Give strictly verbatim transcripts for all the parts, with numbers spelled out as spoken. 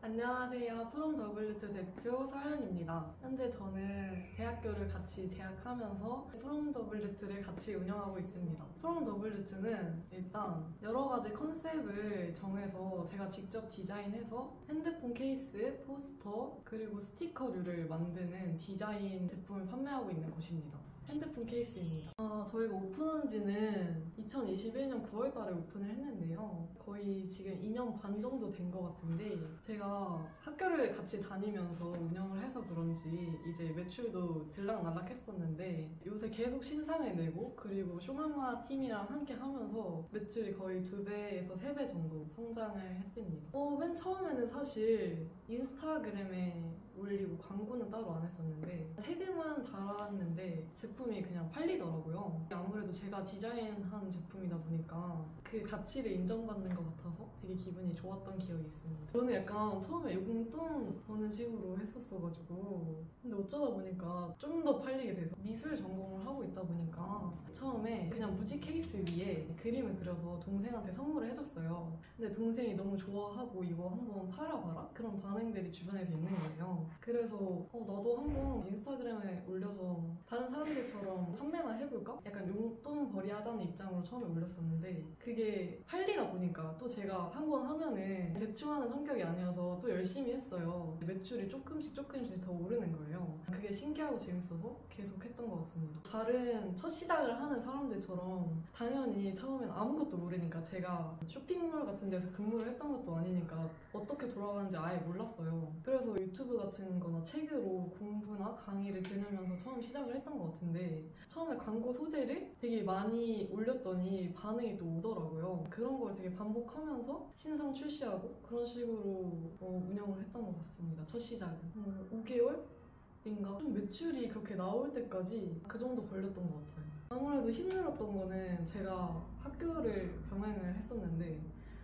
안녕하세요. 프롬더블유투 대표 서연입니다. 현재 저는 대학교를 같이 재학하면서 프롬더블유투를 같이 운영하고 있습니다. 프롬더블유투는 일단 여러 가지 컨셉을 정해서 제가 직접 디자인해서 핸드폰 케이스, 포스터, 그리고 스티커류를 만드는 디자인 제품을 판매하고 있는 곳입니다. 핸드폰 케이스입니다. 아, 저희가 오픈한 지는 이천이십일 년 구월 달에 오픈을 했는데요. 거의 지금 이 년 반 정도 된 것 같은데 제가 학교를 같이 다니면서 운영을 해서 그런지 이제 매출도 들락날락 했었는데 요새 계속 신상을 내고 그리고 쇼마마 팀이랑 함께 하면서 매출이 거의 두 배에서 세 배 정도 성장을 했습니다. 어, 맨 처음에는 사실 인스타그램에 올리고 광고는 따로 안 했었는데 태그만 달았는데 제품이 그냥 팔리더라고요. 아무래도 제가 디자인한 제품이다 보니까 그 가치를 인정받는 것 같아서 되게 기분이 좋았던 기억이 있습니다. 저는 약간 처음에 용돈 버는 식으로 했었어가지고 근데 어쩌다 보니까 좀 더 팔리게 돼서 미술 전공을 하고 있다 보니까 처음에 그냥 무지 케이스 위에 그림을 그려서 동생한테 선물을 해줬어요. 근데 동생이 너무 좋아하고 이거 한번 팔아봐라? 그런 반응들이 주변에서 있는 거예요. 그래서 어, 나도 한번 인스타그램에 올려서 다른 사람들처럼 판매나 해볼까? 약간 용돈 벌이 하자는 입장으로 처음에 올렸었는데 그게 팔리다 보니까 또 제가 한번 하면은 대충 하는 성격이 아니어서 또 열심히 했어요. 매출이 조금씩 조금씩 더 오르는 거예요. 그게 신기하고 재밌어서 계속 했던 것 같습니다. 다른 첫 시작을 하는 사람들처럼 당연히 처음엔 아무것도 모르니까 제가 쇼핑몰 같은 데서 근무를 했던 것도 아니니까 어떻게 돌아가는지 아예 몰랐어요. 그래서 유튜브 같은 거나 책으로 공부나 강의를 들으면서 처음 시작을 했던 것 같은데 처음에 광고 소재를 되게 많이 올렸더니 반응이 또 오더라고요. 그런 걸 되게 반복하면서 신상 출시하고 그런 식으로 어, 운영을 했던 것 같습니다. 첫 시작은 음, 오 개월인가? 좀 매출이 그렇게 나올 때까지 그 정도 걸렸던 것 같아요. 아무래도 힘들었던 거는 제가 학교를 병행을 했었는데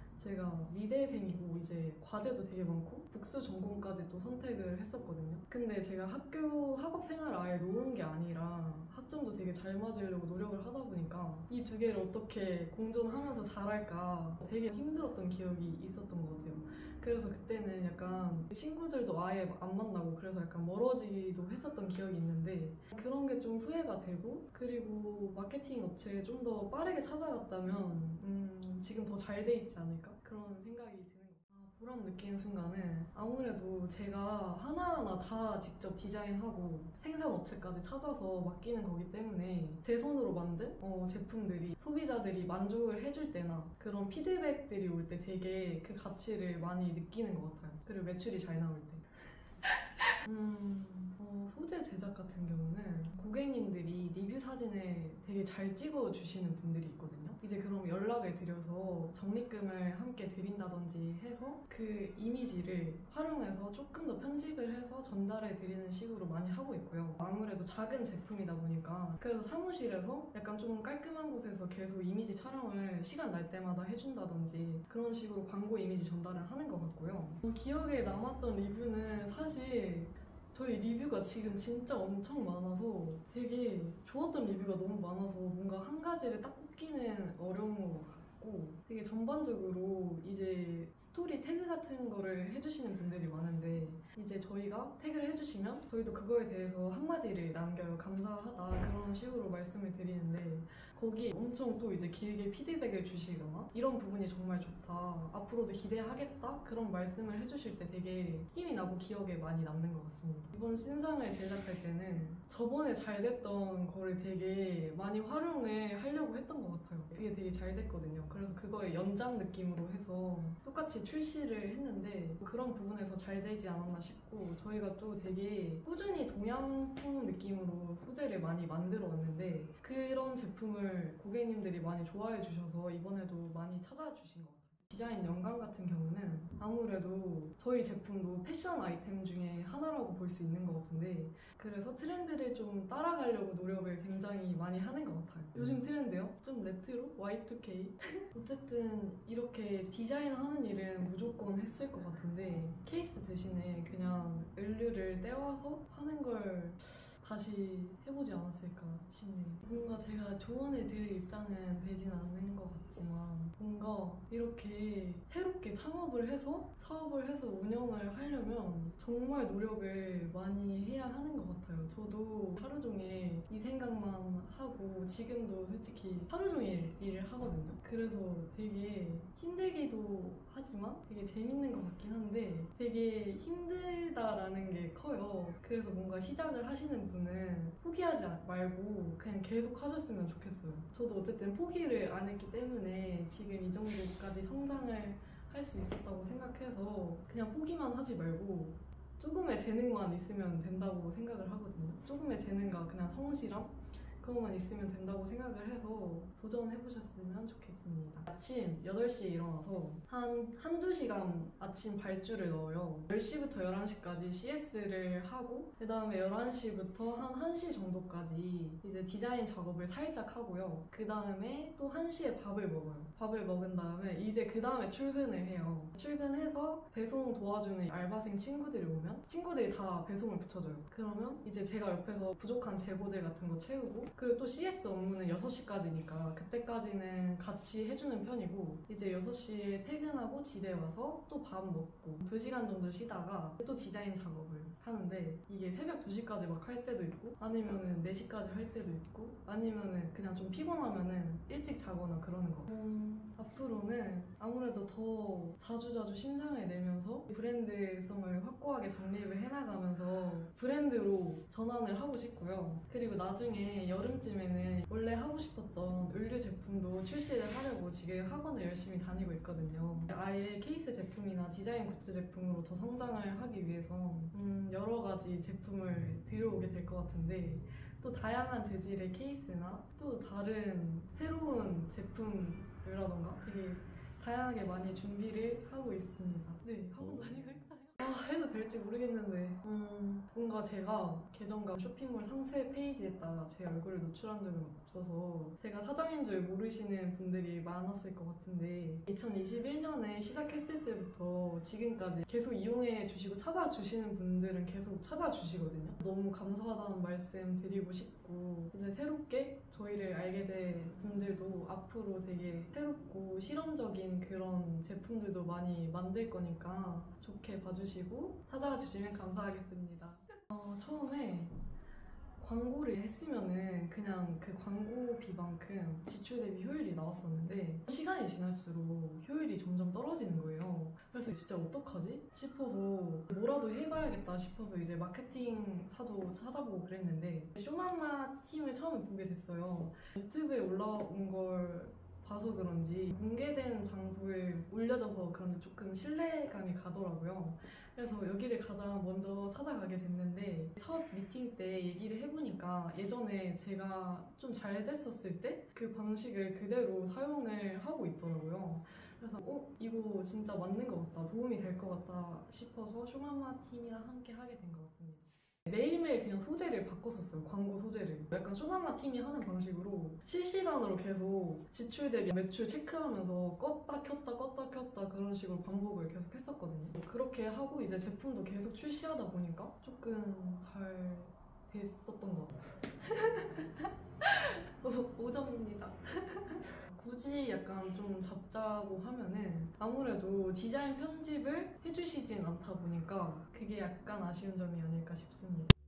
제가 미대생이고 이제 과제도 되게 많고 복수 전공까지 또 선택을 했었거든요. 근데 제가 학교 학업 생활을 아예 놓은 게 아니라 학점도 되게 잘 맞으려고 노력을 하다 보니까 이 두 개를 어떻게 공존하면서 잘할까 되게 힘들었던 기억이 있었던 것 같아요. 그래서 그때는 약간 친구들도 아예 안 만나고 그래서 약간 멀어지기도 했었던 기억이 있는데 그런 게 좀 후회가 되고 그리고 마케팅 업체에 좀 더 빠르게 찾아갔다면 음, 지금 더 잘 돼 있지 않을까? 그런 생각이 드는 것 같아요. 아, 보람 느끼는 순간은 아무래도 제가 하나하나 다 직접 디자인하고 생산업체까지 찾아서 맡기는 거기 때문에 제 손으로 만든 어, 제품들이 소비자들이 만족을 해줄 때나 그런 피드백들이 올 때 되게 그 가치를 많이 느끼는 것 같아요. 그리고 매출이 잘 나올 때. 음, 어, 소재 제작 같은 경우는 고객님들이 리뷰 사진을 되게 잘 찍어주시는 분들이 있거든요. 이제 그럼 연락을 드려서 적립금을 함께 드린다든지 해서 그 이미지를 활용해서 조금 더 편집을 해서 전달해 드리는 식으로 많이 하고 있고요. 아무래도 작은 제품이다 보니까 그래서 사무실에서 약간 좀 깔끔한 곳에서 계속 이미지 촬영을 시간 날 때마다 해준다든지 그런 식으로 광고 이미지 전달을 하는 것 같고요. 기억에 남았던 리뷰는 사실 저희 리뷰가 지금 진짜 엄청 많아서 되게 좋았던 리뷰가 너무 많아서 뭔가 한 가지를 딱 꼽기는 어려운 것 같고 되게 전반적으로 이제 스토리 태그 같은 거를 해주시는 분들이 많은데 이제 저희가 태그를 해주시면 저희도 그거에 대해서 한마디를 남겨요. 감사하다 그런 식으로 말씀을 드리는데 거기 엄청 또 이제 길게 피드백을 주시거나 이런 부분이 정말 좋다 앞으로도 기대하겠다 그런 말씀을 해주실 때 되게 힘이 나고 기억에 많이 남는 것 같습니다. 이번 신상을 제작할 때는 저번에 잘 됐던 거를 되게 많이 활용을 하려고 했던 것 같아요. 그게 되게 잘 됐거든요. 그래서 그거의 연장 느낌으로 해서 똑같이 출시를 했는데 그런 부분에서 잘 되지 않았나 싶고 저희가 또 되게 꾸준히 동양풍 느낌으로 소재를 많이 만들어 왔는데 그런 제품을 고객님들이 많이 좋아해 주셔서 이번에도 많이 찾아주신 것 같아요. 디자인 연관 같은 경우는 아무래도 저희 제품도 패션 아이템 중에 하나라고 볼 수 있는 것 같은데 그래서 트렌드를 좀 따라가려고 노력을 굉장히 많이 하는 것 같아요. 요즘 트렌드요? 좀 레트로? 와이 투 케이? 어쨌든 이렇게 디자인하는 일은 무조건 했을 것 같은데 케이스 대신에 그냥 을류를 떼와서 하는 걸 다시 해보지 않았을까 싶네요. 뭔가 제가 조언을 드릴 입장은 되진 않는 것 같지만 뭔가 이렇게 새롭게 창업을 해서 사업을 해서 운영을 하려면 정말 노력을 많이 해야 하는 것 같아요. 저도 하루 종일 이 생각만 하고 지금도 솔직히 하루 종일 일을 하거든요. 그래서 되게 힘들기도 하지만 되게 재밌는 것 같긴 한데 되게 힘들다라는 게 커요. 그래서 뭔가 시작을 하시는 분은 포기하지 말고 그냥 계속 하셨으면 좋겠어요. 저도 어쨌든 포기를 안 했기 때문에 지금 이 정도까지 성장을 할 수 있었다고 생각해서 그냥 포기만 하지 말고 조금의 재능만 있으면 된다고 생각을 하거든요. 조금의 재능과 그냥 성실함? 그것만 있으면 된다고 생각을 해서 도전해보셨으면 좋겠습니다. 아침 여덟 시에 일어나서 한 한두 시간 아침 발주를 넣어요. 열 시부터 열한 시까지 씨에스를 하고 그 다음에 열한 시부터 한 한 시 정도까지 이제 디자인 작업을 살짝 하고요. 그 다음에 또 한 시에 밥을 먹어요. 밥을 먹은 다음에 이제 그 다음에 출근을 해요. 출근해서 배송 도와주는 알바생 친구들이 오면 친구들이 다 배송을 붙여줘요. 그러면 이제 제가 옆에서 부족한 재고들 같은 거 채우고 그리고 또 씨에스 업무는 여섯 시까지니까 그때까지는 같이 해주는 편이고 이제 여섯 시에 퇴근하고 집에 와서 또 밥 먹고 두 시간 정도 쉬다가 또 디자인 작업을 하는데 이게 새벽 두 시까지 막 할 때도 있고 아니면은 네 시까지 할 때도 있고 아니면은 그냥 좀 피곤하면은 일찍 자거나 그러는 거. 음, 앞으로는 아무래도 더 자주자주 신상을 내면서 브랜드성을 확고하게 정립을 해나가면서 브랜드로 전환을 하고 싶고요. 그리고 나중에 여름쯤에는 원래 하고 싶었던 의류 제품도 출시를 하려고 지금 학원을 열심히 다니고 있거든요. 아예 케이스 제품이나 디자인 굿즈 제품으로 더 성장을 하기 위해서 음, 여러 가지 제품을 들여오게 될 것 같은데 또 다양한 재질의 케이스나 또 다른 새로운 제품이라던가 되게 다양하게 많이 준비를 하고 있습니다. 네, 학원 다니고 있어요. 아, 해도 될지 모르겠는데 음, 뭔가 제가 계정과 쇼핑몰 상세 페이지에다가 제 얼굴을 노출한 적은 없어서 제가 사장인 줄 모르시는 분들이 많았을 것 같은데 이천이십일 년에 시작했을 때부터 지금까지 계속 이용해 주시고 찾아주시는 분들은 계속 찾아주시거든요. 너무 감사하다는 말씀 드리고 싶고 이제 새롭게 저희를 알게 된 분들도 앞으로 되게 새롭고 실험적인 그런 제품들도 많이 만들 거니까 좋게 봐주시고 찾아와 주시면 감사하겠습니다. 어, 처음에 광고를 했으면은 그냥 그 광고비만큼 지출 대비 효율이 나왔었는데 시간이 지날수록 효율이 점점 떨어지는 거예요. 그래서 진짜 어떡하지? 싶어서 뭐라도 해봐야겠다 싶어서 이제 마케팅사도 찾아보고 그랬는데 쇼맘마 팀을 처음에 보게 됐어요. 유튜브에 올라온 걸 봐서 그런지 공개된 장소에 올려져서 그런지 조금 신뢰감이 가더라고요. 그래서 여기를 가장 먼저 찾아가게 됐는데 첫 미팅 때 얘기를 해보니까 예전에 제가 좀 잘 됐었을 때 그 방식을 그대로 사용을 하고 있더라고요. 그래서 어? 이거 진짜 맞는 것 같다, 도움이 될 것 같다 싶어서 쇼맘마 팀이랑 함께 하게 된 것 같습니다. 매일매일 그냥 소재를 바꿨었어요. 광고 소재를. 약간 쇼맘마 팀이 하는 방식으로 실시간으로 계속 지출 대비 매출 체크하면서 껐다 켰다 껐다 켰다 그런 식으로 반복을 계속 했었거든요. 그렇게 하고 이제 제품도 계속 출시하다 보니까 조금 잘 됐었던 것 같아요. 오 점입니다. 굳이 약간 좀 잡자고 하면은 아무래도 디자인 편집을 해주시진 않다 보니까 그게 약간 아쉬운 점이 아닐까 싶습니다.